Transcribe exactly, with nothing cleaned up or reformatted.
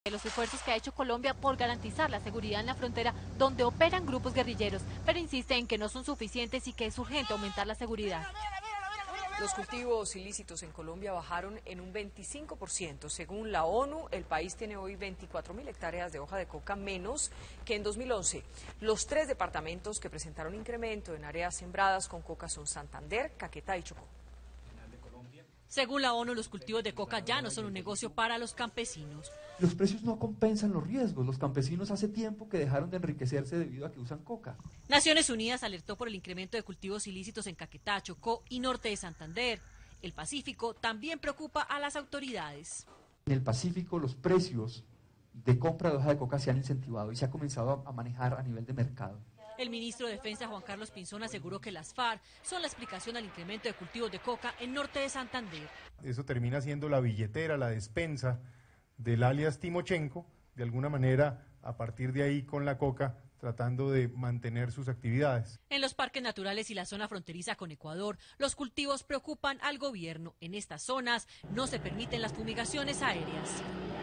Los esfuerzos que ha hecho Colombia por garantizar la seguridad en la frontera donde operan grupos guerrilleros, pero insiste en que no son suficientes y que es urgente aumentar la seguridad. Los cultivos ilícitos en Colombia bajaron en un veinticinco por ciento. Según la ONU, el país tiene hoy veinticuatro mil hectáreas de hoja de coca menos que en dos mil once. Los tres departamentos que presentaron incremento en áreas sembradas con coca son Santander, Caquetá y Chocó. Según la ONU, los cultivos de coca ya no son un negocio para los campesinos. Los precios no compensan los riesgos. Los campesinos hace tiempo que dejaron de enriquecerse debido a que usan coca. Naciones Unidas alertó por el incremento de cultivos ilícitos en Caquetá, Chocó y norte de Santander. El Pacífico también preocupa a las autoridades. En el Pacífico los precios de compra de hoja de coca se han incentivado y se ha comenzado a manejar a nivel de mercado. El ministro de Defensa, Juan Carlos Pinzón, aseguró que las FARC son la explicación al incremento de cultivos de coca en norte de Santander. Eso termina siendo la billetera, la despensa del alias Timochenko, de alguna manera, a partir de ahí con la coca, tratando de mantener sus actividades. En los parques naturales y la zona fronteriza con Ecuador, los cultivos preocupan al gobierno. En estas zonas no se permiten las fumigaciones aéreas.